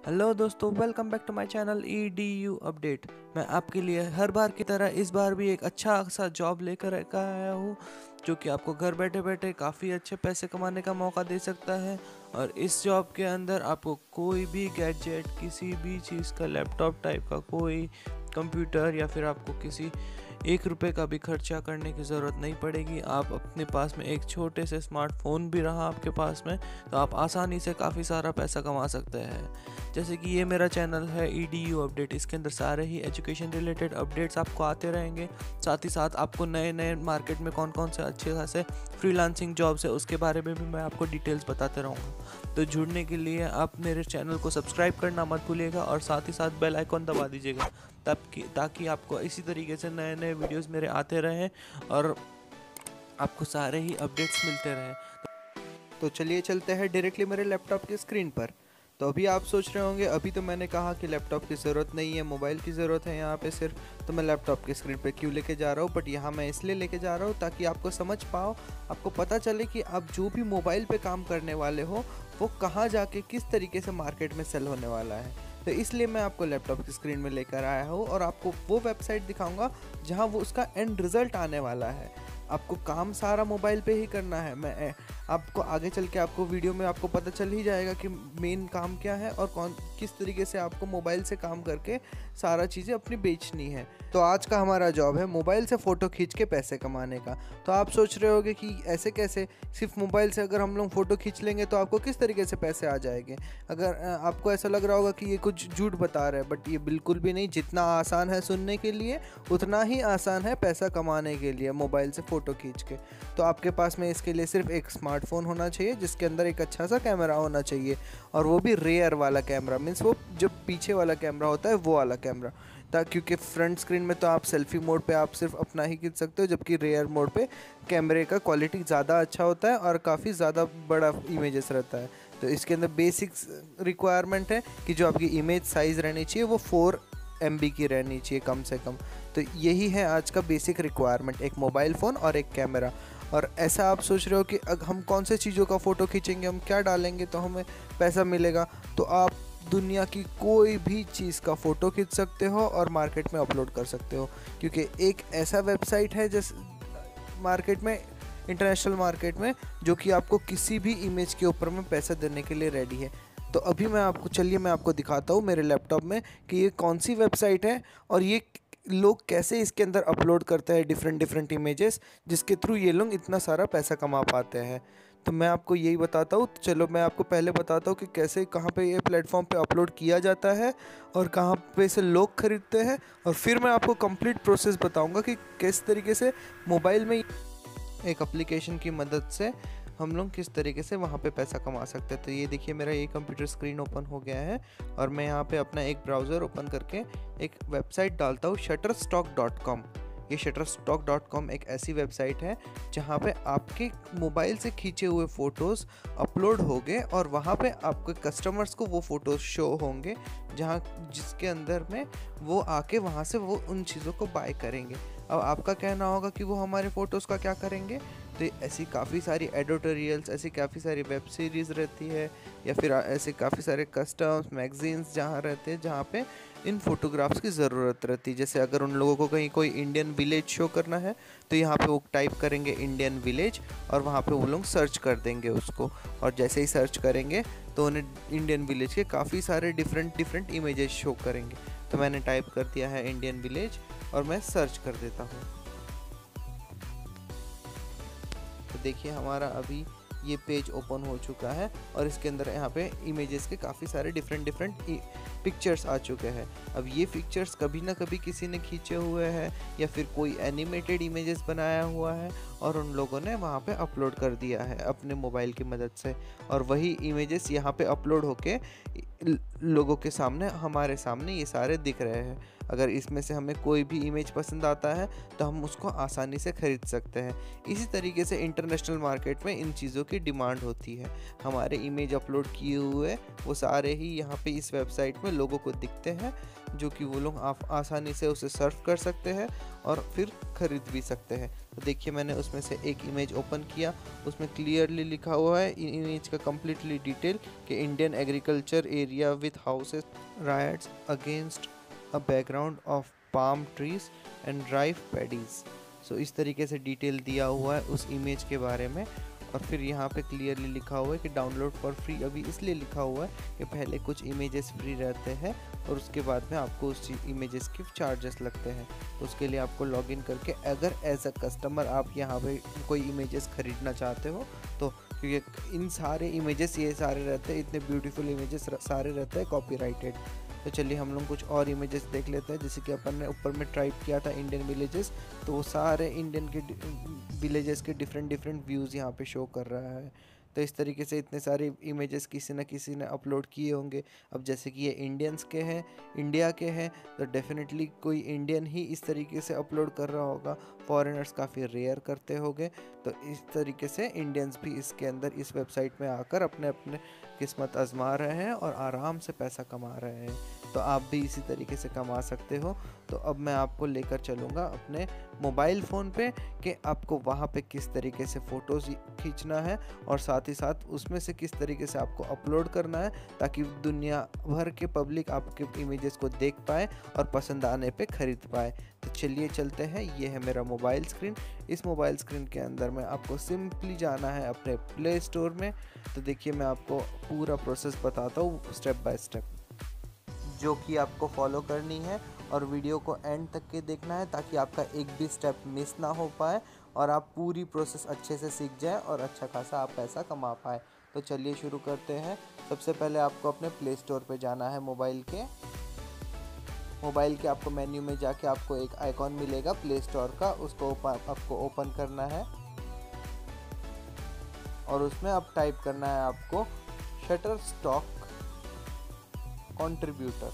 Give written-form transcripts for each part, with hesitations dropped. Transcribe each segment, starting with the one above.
Hello दोस्तों, welcome back to my channel EDU अपडेट। मैं आपके लिए हर बार की तरह इस बार भी एक अच्छा सा जॉब लेकर आया हूँ जो कि आपको घर बैठे बैठे काफ़ी अच्छे पैसे कमाने का मौका दे सकता है। और इस जॉब के अंदर आपको कोई भी गैजेट, किसी भी चीज़ का, लैपटॉप टाइप का कोई कंप्यूटर या फिर आपको किसी 1 रुपये का भी खर्चा करने की ज़रूरत नहीं पड़ेगी। आप अपने पास में एक छोटे से स्मार्टफोन भी रहा आपके पास में तो आप आसानी से काफ़ी सारा पैसा कमा सकते हैं। जैसे कि ये मेरा चैनल है EDU अपडेट, इसके अंदर सारे ही एजुकेशन रिलेटेड अपडेट्स आपको आते रहेंगे। साथ ही साथ आपको नए नए मार्केट में कौन कौन से अच्छे खासे फ्रीलांसिंग जॉब्स है उसके बारे में भी मैं आपको डिटेल्स बताते रहूँगा। तो जुड़ने के लिए आप मेरे चैनल को सब्सक्राइब करना मत भूलिएगा और साथ ही साथ बेल आइकॉन दबा दीजिएगा ताकि आपको इसी तरीके से नए नए वीडियोस मेरे आते रहें और आपको सारे ही अपडेट्स मिलते रहें। तो चलिए चलते हैं डायरेक्टली मेरे लैपटॉप की स्क्रीन पर। तो अभी आप सोच रहे होंगे, अभी तो मैंने कहा कि लैपटॉप की ज़रूरत नहीं है, मोबाइल की ज़रूरत है यहाँ पे सिर्फ, तो मैं लैपटॉप की स्क्रीन पे क्यों लेके जा रहा हूँ। बट यहाँ मैं इसलिए लेके जा रहा हूँ ताकि आपको समझ पाओ, आपको पता चले कि आप जो भी मोबाइल पे काम करने वाले हो वो कहाँ जाके किस तरीके से मार्केट में सेल होने वाला है। तो इसलिए मैं आपको लैपटॉप की स्क्रीन में लेकर आया हूँ और आपको वो वेबसाइट दिखाऊँगा जहाँ वो उसका एंड रिज़ल्ट आने वाला है। आपको काम सारा मोबाइल पे ही करना है। मैं आपको आगे चल के आपको वीडियो में आपको पता चल ही जाएगा कि मेन काम क्या है और किस तरीके से आपको मोबाइल से काम करके सारा चीज़ें अपनी बेचनी है। तो आज का हमारा जॉब है मोबाइल से फ़ोटो खींच के पैसे कमाने का। तो आप सोच रहे होगे कि ऐसे कैसे, सिर्फ मोबाइल से अगर हम लोग फ़ोटो खींच लेंगे तो आपको किस तरीके से पैसे आ जाएंगे। अगर आपको ऐसा लग रहा होगा कि ये कुछ झूठ बता रहे हैं, बट ये बिल्कुल भी नहीं। जितना आसान है सुनने के लिए उतना ही आसान है पैसा कमाने के लिए मोबाइल से फ़ोटो खींच के। तो आपके पास में इसके लिए सिर्फ एक स्मार्टफोन होना चाहिए जिसके अंदर एक अच्छा सा कैमरा होना चाहिए, और वो भी रेयर वाला कैमरा, मीन्स वो जो पीछे वाला कैमरा होता है वो वाला कैमरा। क्योंकि फ्रंट स्क्रीन में तो आप सेल्फी मोड पे आप सिर्फ अपना ही खींच सकते हो, जबकि रेयर मोड पे कैमरे का क्वालिटी ज़्यादा अच्छा होता है और काफ़ी ज़्यादा बड़ा इमेजेस रहता है। तो इसके अंदर बेसिक्स रिक्वायरमेंट है कि जो आपकी इमेज साइज़ रहनी चाहिए वो 4 MB की रहनी चाहिए कम से कम। तो यही है आज का बेसिक रिक्वायरमेंट, एक मोबाइल फ़ोन और एक कैमरा। और ऐसा आप सोच रहे हो कि हम कौन से चीज़ों का फ़ोटो खींचेंगे, हम क्या डालेंगे तो हमें पैसा मिलेगा। तो आप दुनिया की कोई भी चीज़ का फ़ोटो खींच सकते हो और मार्केट में अपलोड कर सकते हो, क्योंकि एक ऐसा वेबसाइट है जिस मार्केट में, इंटरनेशनल मार्केट में, जो कि आपको किसी भी इमेज के ऊपर में पैसा देने के लिए रेडी है। तो अभी मैं आपको दिखाता हूँ मेरे लैपटॉप में कि ये कौन सी वेबसाइट है और ये लोग कैसे इसके अंदर अपलोड करते हैं डिफरेंट इमेजेस, जिसके थ्रू ये लोग इतना सारा पैसा कमा पाते हैं। तो मैं आपको यही बताता हूँ। तो चलो मैं आपको पहले बताता हूँ कि कैसे, कहाँ पे ये प्लेटफॉर्म पे अपलोड किया जाता है और कहाँ पे से लोग खरीदते हैं, और फिर मैं आपको कंप्लीट प्रोसेस बताऊँगा कि किस तरीके से मोबाइल में एक एप्लीकेशन की मदद से हम लोग किस तरीके से वहाँ पे पैसा कमा सकते हैं। तो ये देखिए, मेरा ये कंप्यूटर स्क्रीन ओपन हो गया है और मैं यहाँ पे अपना एक ब्राउज़र ओपन करके एक वेबसाइट डालता हूँ, shutterstock.com। ये shutterstock.com एक ऐसी वेबसाइट है जहाँ पे आपके मोबाइल से खींचे हुए फ़ोटोज़ अपलोड होंगे और वहाँ पे आपके कस्टमर्स को वो फ़ोटोज़ शो होंगे, जिसके अंदर में वो आके वहाँ से वो उन चीज़ों को बाय करेंगे। अब आपका कहना होगा कि वो हमारे फ़ोटोज़ का क्या करेंगे। तो ऐसी काफ़ी सारी एडिटोरियल्स, ऐसी काफ़ी सारी वेब सीरीज़ रहती है, या फिर ऐसे काफ़ी सारे कस्टम्स मैगजीन्स जहाँ रहते हैं जहाँ पे इन फोटोग्राफ्स की ज़रूरत रहती है। जैसे अगर उन लोगों को कहीं कोई इंडियन विलेज शो करना है तो यहाँ पे वो टाइप करेंगे इंडियन विलेज और वहाँ पे वो लोग सर्च कर देंगे उसको, और जैसे ही सर्च करेंगे तो उन्हें इंडियन विलेज के काफ़ी सारे डिफरेंट इमेजेस शो करेंगे। तो मैंने टाइप कर दिया है इंडियन विलेज और मैं सर्च कर देता हूँ। तो देखिए हमारा अभी ये पेज ओपन हो चुका है और इसके अंदर यहाँ पे इमेजेस के काफ़ी सारे डिफरेंट पिक्चर्स आ चुके हैं। अब ये पिक्चर्स कभी ना कभी किसी ने खींचे हुए हैं या फिर कोई एनिमेटेड इमेजेस बनाया हुआ है और उन लोगों ने वहाँ पे अपलोड कर दिया है अपने मोबाइल की मदद से, और वही इमेजेस यहाँ पे अपलोड होके लोगों के सामने, हमारे सामने ये सारे दिख रहे हैं। अगर इसमें से हमें कोई भी इमेज पसंद आता है तो हम उसको आसानी से खरीद सकते हैं। इसी तरीके से इंटरनेशनल मार्केट में इन चीज़ों की डिमांड होती है। हमारे इमेज अपलोड किए हुए वो सारे ही यहाँ पे इस वेबसाइट में लोगों को दिखते हैं, जो कि वो लोग आसानी से उसे सर्फ कर सकते हैं और फिर खरीद भी सकते हैं। तो देखिए मैंने उसमें से एक इमेज ओपन किया, उसमें क्लियरली लिखा हुआ है इमेज का कंप्लीटली डिटेल कि Indian agriculture area with houses rights against a background of palm trees and rice paddies. So इस तरीके से डिटेल दिया हुआ है उस इमेज के बारे में। और फिर यहाँ पे क्लियरली लिखा हुआ है कि डाउनलोड फॉर फ्री। अभी इसलिए लिखा हुआ है कि पहले कुछ इमेजेस फ्री रहते हैं और उसके बाद में आपको उस इमेजेस के चार्जेस लगते हैं। उसके लिए आपको लॉगिन करके अगर एज अ कस्टमर आप यहाँ पे कोई इमेजेस खरीदना चाहते हो तो, क्योंकि इन सारे इमेजेस ये सारे रहते हैं, इतने ब्यूटीफुल इमेजेस सारे रहते हैं कॉपीराइटेड। तो चलिए हम लोग कुछ और इमेजेस देख लेते हैं। जैसे कि अपन ने ऊपर में टाइप किया था इंडियन विलेजेस, तो वो सारे इंडियन के विलेजेस के डिफरेंट व्यूज़ यहाँ पे शो कर रहा है। तो इस तरीके से इतने सारे इमेजेस किसी न किसी ने अपलोड किए होंगे। अब जैसे कि ये इंडियंस के हैं, इंडिया के हैं, तो डेफिनेटली कोई इंडियन ही इस तरीके से अपलोड कर रहा होगा। फॉरेनर्स काफ़ी रेयर करते होंगे। तो इस तरीके से इंडियंस भी इसके अंदर इस वेबसाइट में आकर अपने अपने किस्मत आजमा रहे हैं और आराम से पैसा कमा रहे हैं। तो आप भी इसी तरीके से कमा सकते हो। तो अब मैं आपको लेकर चलूँगा अपने मोबाइल फ़ोन पे कि आपको वहाँ पे किस तरीके से फ़ोटोज़ खींचना है और साथ ही साथ उसमें से किस तरीके से आपको अपलोड करना है, ताकि दुनिया भर के पब्लिक आपके इमेजेस को देख पाए और पसंद आने पे ख़रीद पाए। तो चलिए चलते हैं। ये है मेरा मोबाइल स्क्रीन। इस मोबाइल स्क्रीन के अंदर में आपको सिंपली जाना है अपने प्ले स्टोर में। तो देखिए मैं आपको पूरा प्रोसेस बताता हूँ स्टेप बाय स्टेप, जो कि आपको फॉलो करनी है और वीडियो को एंड तक के देखना है, ताकि आपका एक भी स्टेप मिस ना हो पाए और आप पूरी प्रोसेस अच्छे से सीख जाए और अच्छा खासा आप पैसा कमा पाए। तो चलिए शुरू करते हैं। सबसे पहले आपको अपने प्ले स्टोर पे जाना है। मोबाइल के आपको मेन्यू में जाके आपको एक आइकॉन मिलेगा प्ले स्टोर का, उसको आपको ओपन करना है और उसमें अब टाइप करना है आपको शटरस्टॉक कंट्रीब्यूटर।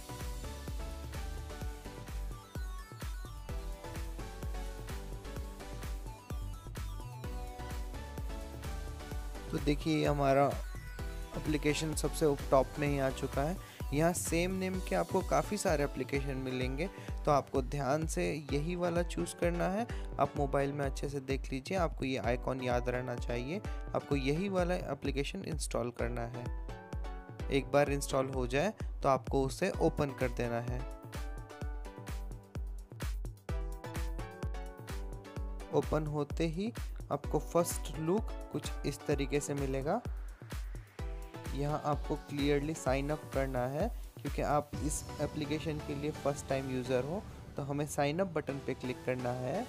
तो देखिए हमारा एप्लीकेशन सबसे टॉप में ही आ चुका है। यहाँ सेम नेम के आपको काफ़ी सारे एप्लीकेशन मिलेंगे, तो आपको ध्यान से यही वाला चूज़ करना है। आप मोबाइल में अच्छे से देख लीजिए, आपको ये आइकॉन याद रहना चाहिए। आपको यही वाला एप्लीकेशन इंस्टॉल करना है। एक बार इंस्टॉल हो जाए तो आपको उसे ओपन कर देना है। ओपन होते ही आपको फर्स्ट लुक कुछ इस तरीके से मिलेगा। यहाँ आपको क्लियरली साइन अप करना है, क्योंकि आप इस एप्लीकेशन के लिए फर्स्ट टाइम यूज़र हो। तो हमें साइन अप बटन पे क्लिक करना है।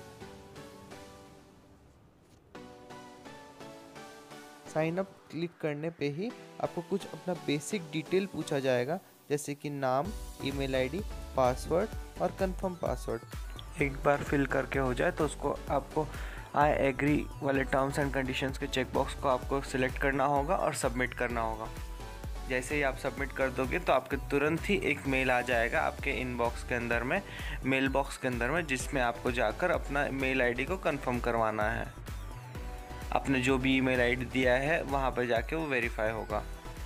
साइन अप क्लिक करने पे ही आपको कुछ अपना बेसिक डिटेल पूछा जाएगा, जैसे कि नाम, ईमेल आईडी, पासवर्ड और कंफर्म पासवर्ड। एक बार फिल करके हो जाए तो उसको आपको आई एग्री वाले टर्म्स एंड कंडीशंस के चेकबॉक्स को आपको सिलेक्ट करना होगा और सबमिट करना होगा। जैसे ही आप सबमिट कर दोगे तो आपके तुरंत ही एक मेल आ जाएगा आपके इनबॉक्स के अंदर में, मेल बॉक्स के अंदर में, जिसमें आपको जाकर अपना मेल आईडी को कंफर्म करवाना है। आपने जो भी ईमेल आईडी दिया है वहाँ पर जाके वो वेरीफाई होगा।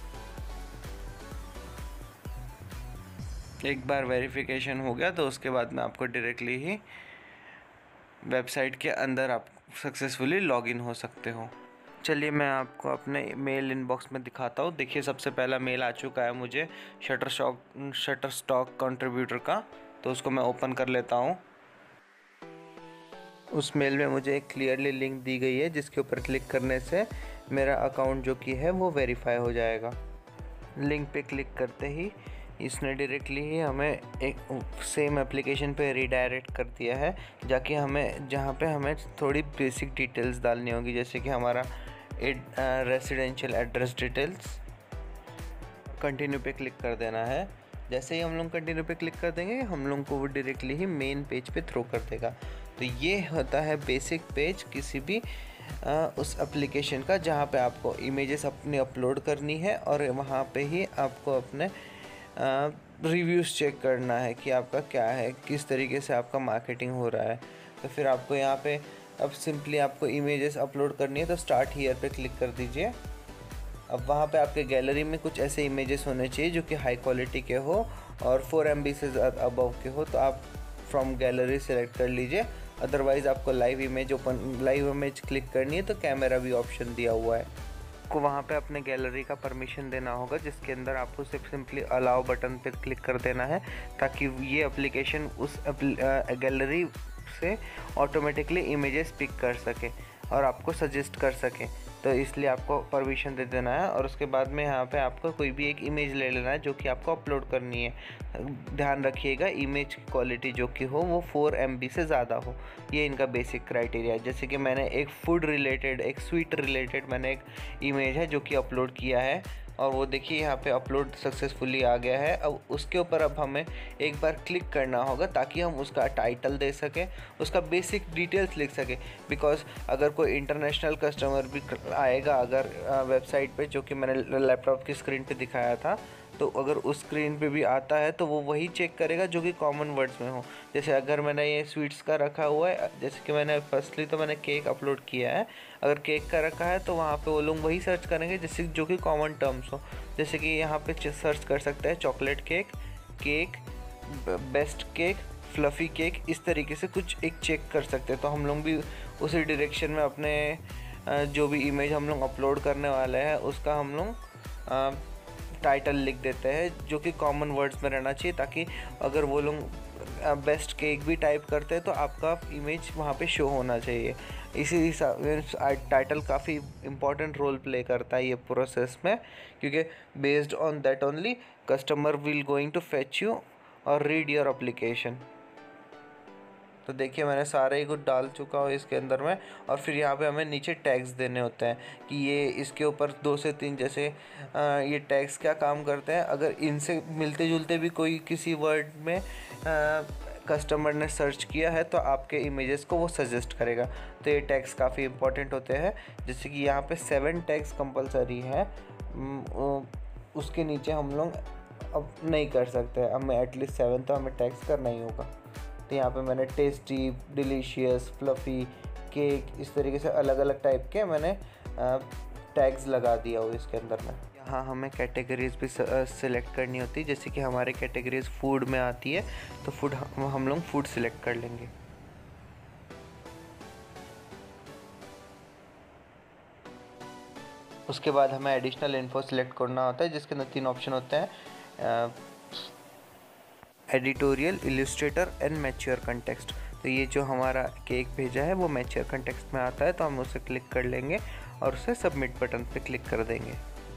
एक बार वेरिफिकेशन हो गया तो उसके बाद में आपको डायरेक्टली ही वेबसाइट के अंदर आप सक्सेसफुली लॉगिन हो सकते हो। चलिए मैं आपको अपने मेल इनबॉक्स में दिखाता हूँ। देखिए सबसे पहला मेल आ चुका है मुझे शटरस्टॉक कंट्रीब्यूटर का, तो उसको मैं ओपन कर लेता हूँ। उस मेल में मुझे एक क्लियरली लिंक दी गई है, जिसके ऊपर क्लिक करने से मेरा अकाउंट जो कि है वो वेरीफाई हो जाएगा। लिंक पे क्लिक करते ही इसने डायरेक्टली ही हमें एक सेम एप्लीकेशन पे रीडायरेक्ट कर दिया है, जाके हमें जहाँ पे हमें थोड़ी बेसिक डिटेल्स डालनी होगी, जैसे कि हमारा रेसिडेंशियल एड्रेस डिटेल्स। कंटिन्यू पे क्लिक कर देना है। जैसे ही हम लोग कंटिन्यू पे क्लिक कर देंगे, हम लोग को वो डायरेक्टली ही मेन पेज पे थ्रो कर देगा। तो ये होता है बेसिक पेज किसी भी उस एप्लीकेशन का, जहाँ पे आपको इमेजेस अपनी अपलोड करनी है और वहाँ पे ही आपको अपने रिव्यूज़ चेक करना है कि आपका क्या है, किस तरीके से आपका मार्केटिंग हो रहा है। तो फिर आपको यहाँ पे अब सिंपली आपको इमेजेस अपलोड करनी है, तो स्टार्ट हियर पे क्लिक कर दीजिए। अब वहाँ पे आपके गैलरी में कुछ ऐसे इमेजेस होने चाहिए जो कि हाई क्वालिटी के हो और 4 MB से अबव के हो, तो आप फ्रॉम गैलरी सेलेक्ट कर लीजिए। अदरवाइज़ आपको लाइव इमेज क्लिक करनी है तो कैमरा भी ऑप्शन दिया हुआ है। आपको वहाँ पे अपने गैलरी का परमिशन देना होगा, जिसके अंदर आपको सिर्फ सिंपली अलाउ बटन पर क्लिक कर देना है, ताकि ये एप्लीकेशन उस गैलरी से ऑटोमेटिकली इमेजेस पिक कर सके और आपको सजेस्ट कर सके। तो इसलिए आपको परमिशन दे देना है और उसके बाद में यहाँ पे आपको कोई भी एक इमेज ले लेना है जो कि आपको अपलोड करनी है। ध्यान रखिएगा इमेज की क्वालिटी जो कि हो वो 4 MB से ज़्यादा हो। ये इनका बेसिक क्राइटेरिया है। जैसे कि मैंने एक फूड रिलेटेड, एक स्वीट रिलेटेड मैंने एक इमेज है जो कि अपलोड किया है और वो देखिए यहाँ पे अपलोड सक्सेसफुली आ गया है। अब उसके ऊपर अब हमें एक बार क्लिक करना होगा ताकि हम उसका टाइटल दे सकें, उसका बेसिक डिटेल्स लिख सकें। बिकॉज अगर कोई इंटरनेशनल कस्टमर भी आएगा अगर वेबसाइट पे, जो कि मैंने लैपटॉप की स्क्रीन पे दिखाया था, तो अगर उस स्क्रीन पे भी आता है तो वो वही चेक करेगा जो कि कॉमन वर्ड्स में हो। जैसे अगर मैंने ये स्वीट्स का रखा हुआ है, जैसे कि मैंने फर्स्टली तो मैंने केक अपलोड किया है, अगर केक का रखा है तो वहाँ पे वो लोग वही सर्च करेंगे जैसे जो कि कॉमन टर्म्स हो। जैसे कि यहाँ पे सर्च कर सकते हैं chocolate cake, cake, best cake, fluffy cake, इस तरीके से कुछ एक चेक कर सकते हैं। तो हम लोग भी उसी डायरेक्शन में अपने जो भी इमेज हम लोग अपलोड करने वाले हैं उसका हम लोग टाइटल लिख देते हैं जो कि कॉमन वर्ड्स में रहना चाहिए, ताकि अगर वो लोग बेस्ट केक भी टाइप करते हैं तो आपका इमेज वहाँ पे शो होना चाहिए। इसी हिसाब टाइटल काफ़ी इम्पॉर्टेंट रोल प्ले करता है ये प्रोसेस में, क्योंकि based on that only customer will going to fetch you और रीड योर एप्लीकेशन। तो देखिए मैंने सारे ही कुछ डाल चुका हूँ इसके अंदर में, और फिर यहाँ पे हमें नीचे टैग्स देने होते हैं कि ये इसके ऊपर 2 से 3 जैसे ये टैग्स क्या काम करते हैं। अगर इनसे मिलते जुलते भी कोई किसी वर्ड में कस्टमर ने सर्च किया है तो आपके इमेजेस को वो सजेस्ट करेगा। तो ये टैग्स काफ़ी इंपॉर्टेंट होते हैं। जैसे कि यहाँ पे 7 टैग्स कंपलसरी है, उसके नीचे हम लोग अब नहीं कर सकते, हमें एटलीस्ट 7 तो हमें टैग्स करना ही होगा। तो यहाँ पे मैंने टेस्टी, डिलीशियस, फ्लफ़ी, केक, इस तरीके से अलग अलग टाइप के मैंने टैग्स लगा दिया हो इसके अंदर में। यहाँ हमें कैटेगरीज भी सिलेक्ट करनी होती है। जैसे कि हमारे कैटेगरीज फूड में आती है तो फूड हम लोग फूड सिलेक्ट कर लेंगे। उसके बाद हमें एडिशनल इन्फो सिलेक्ट करना होता है, जिसके अंदर 3 ऑप्शन होते हैं, editorial, illustrator and mature context. तो ये जो हमारा केक भेजा है वो मैच्योर कंटेक्स्ट में आता है, तो हम उसे क्लिक कर लेंगे और उसे सबमिट बटन पे क्लिक कर देंगे।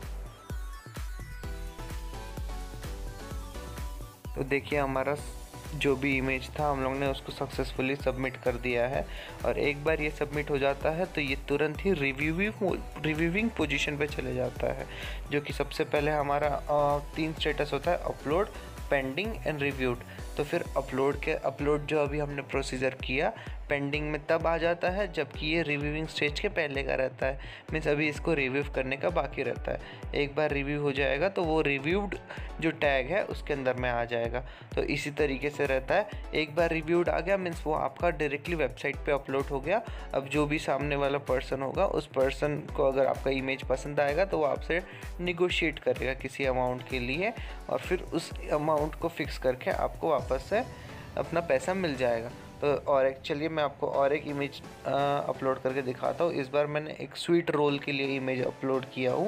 तो देखिए हमारा जो भी इमेज था हम लोग ने उसको सक्सेसफुली सबमिट कर दिया है। और एक बार ये सबमिट हो जाता है तो ये तुरंत ही रिव्यूइंग पोजीशन पे चले जाता है, जो कि सबसे पहले हमारा 3 स्टेटस होता है, अपलोड, पेंडिंग एंड रिव्यूड। तो फिर अपलोड जो अभी हमने प्रोसीजर किया पेंडिंग में तब आ जाता है जबकि ये रिव्यूइंग स्टेज के पहले का रहता है। मीन्स अभी इसको रिव्यू करने का बाकी रहता है। एक बार रिव्यू हो जाएगा तो वो रिव्यूड जो टैग है उसके अंदर में आ जाएगा। तो इसी तरीके से रहता है। एक बार रिव्यूड आ गया मीन्स वो आपका डायरेक्टली वेबसाइट पे अपलोड हो गया। अब जो भी सामने वाला पर्सन होगा उस पर्सन को अगर आपका इमेज पसंद आएगा तो वो आपसे निगोशिएट करेगा किसी अमाउंट के लिए, और फिर उस अमाउंट को फिक्स करके आपको वापस से अपना पैसा मिल जाएगा। तो और एक चलिए मैं आपको और एक इमेज अपलोड करके दिखाता हूँ। इस बार मैंने एक स्वीट रोल के लिए इमेज अपलोड किया हूँ।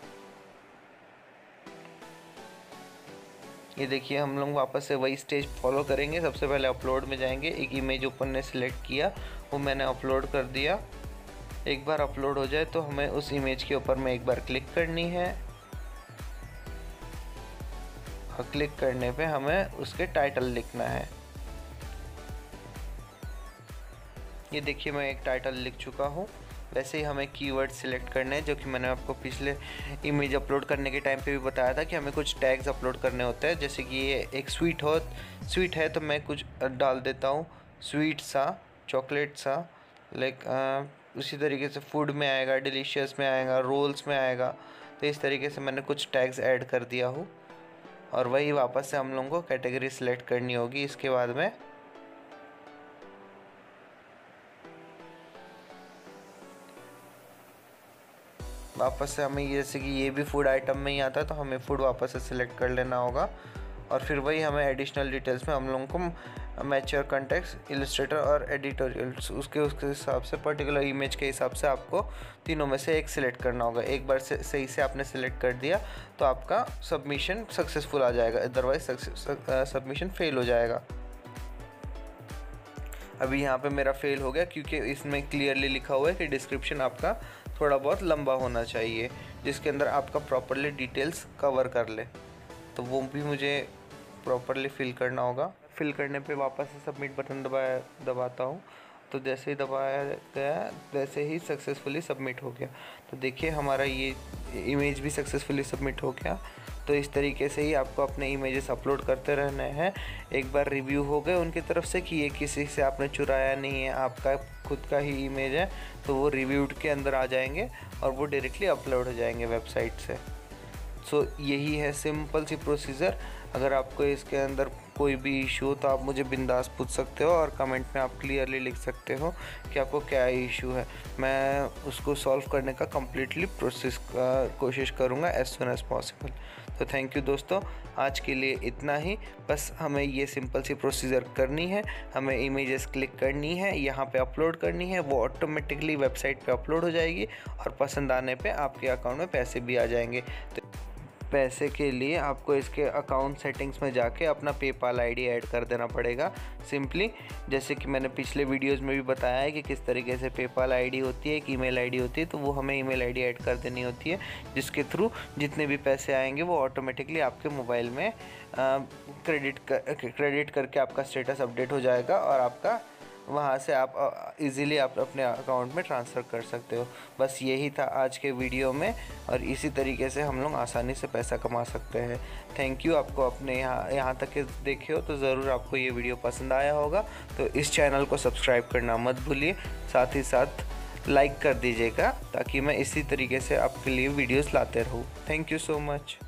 ये देखिए हम लोग वापस से वही स्टेज फॉलो करेंगे। सबसे पहले अपलोड में जाएंगे, एक इमेज ओपन ने सिलेक्ट किया, वो मैंने अपलोड कर दिया। एक बार अपलोड हो जाए तो हमें उस इमेज के ऊपर में एक बार क्लिक करनी है, और क्लिक करने पे हमें उसके टाइटल लिखना है। ये देखिए मैं एक टाइटल लिख चुका हूँ। वैसे ही हमें कीवर्ड सिलेक्ट करने हैं, जो कि मैंने आपको पिछले इमेज अपलोड करने के टाइम पे भी बताया था कि हमें कुछ टैग्स अपलोड करने होते हैं। जैसे कि ये एक स्वीट है तो मैं कुछ डाल देता हूँ, स्वीट सा, चॉकलेट सा, लाइक उसी तरीके से फूड में आएगा, डिलीशियस में आएगा, रोल्स में आएगा। तो इस तरीके से मैंने कुछ टैग्स ऐड कर दिया हूँ। और वही वापस से हम लोगों को कैटेगरी सिलेक्ट करनी होगी। इसके बाद में वापस से हमें, जैसे कि ये भी फूड आइटम में ही आता है, तो हमें फूड वापस से सिलेक्ट कर लेना होगा। और फिर वही हमें एडिशनल डिटेल्स में हम लोगों को मैच्योर कंटेक्स्ट, इलस्ट्रेटर और एडिटोरियल्स, उसके हिसाब से पर्टिकुलर इमेज के हिसाब से आपको तीनों में से एक सिलेक्ट करना होगा। एक बार से सही से आपने सिलेक्ट कर दिया तो आपका सबमिशन सक्सेसफुल आ जाएगा, अदरवाइज सबमिशन फेल हो जाएगा। अभी यहाँ पे मेरा फेल हो गया क्योंकि इसमें क्लियरली लिखा हुआ है कि डिस्क्रिप्शन आपका थोड़ा बहुत लंबा होना चाहिए, जिसके अंदर आपका प्रॉपरली डिटेल्स कवर कर ले। तो वो भी मुझे प्रॉपरली फिल करना होगा। फिल करने पे वापस से सबमिट बटन दबाता हूँ, तो जैसे ही दबाया गया वैसे ही सक्सेसफुली सबमिट हो गया। तो देखिए हमारा ये इमेज भी सक्सेसफुली सबमिट हो गया। तो इस तरीके से ही आपको अपने इमेजेस अपलोड करते रहने हैं। एक बार रिव्यू हो गए उनकी तरफ से कि ये किसी से आपने चुराया नहीं है, आपका खुद का ही इमेज है, तो वो रिव्यूड के अंदर आ जाएंगे और वो डायरेक्टली अपलोड हो जाएंगे वेबसाइट से। सो यही है सिंपल सी प्रोसीजर। अगर आपको इसके अंदर कोई भी इशू हो तो आप मुझे बिंदास पूछ सकते हो और कमेंट में आप क्लियरली लिख सकते हो कि आपको क्या इशू है। मैं उसको सॉल्व करने का कम्प्लीटली कोशिश करूँगा एज सुन एज पॉसिबल। तो थैंक यू दोस्तों, आज के लिए इतना ही। बस हमें ये सिंपल सी प्रोसीजर करनी है, हमें इमेजेस क्लिक करनी है, यहाँ पे अपलोड करनी है, वो ऑटोमेटिकली वेबसाइट पे अपलोड हो जाएगी और पसंद आने पे आपके अकाउंट में पैसे भी आ जाएंगे। तो पैसे के लिए आपको इसके अकाउंट सेटिंग्स में जाके अपना पेपाल आईडी ऐड कर देना पड़ेगा सिंपली। जैसे कि मैंने पिछले वीडियोस में भी बताया है कि किस तरीके से पेपाल आईडी होती है, एक ईमेल आईडी होती है, तो वो हमें ईमेल आईडी ऐड कर देनी होती है, जिसके थ्रू जितने भी पैसे आएंगे वो ऑटोमेटिकली आपके मोबाइल में क्रेडिट करके आपका स्टेटस अपडेट हो जाएगा और आपका वहाँ से आप इजीली आप अपने अकाउंट में ट्रांसफ़र कर सकते हो। बस यही था आज के वीडियो में और इसी तरीके से हम लोग आसानी से पैसा कमा सकते हैं। Thank you. आपको अपने यहाँ तक के देखे हो तो ज़रूर आपको ये वीडियो पसंद आया होगा, तो इस चैनल को सब्सक्राइब करना मत भूलिए, साथ ही साथ लाइक कर दीजिएगा ताकि मैं इसी तरीके से आपके लिए वीडियोज़ लाते रहूँ। Thank you so much.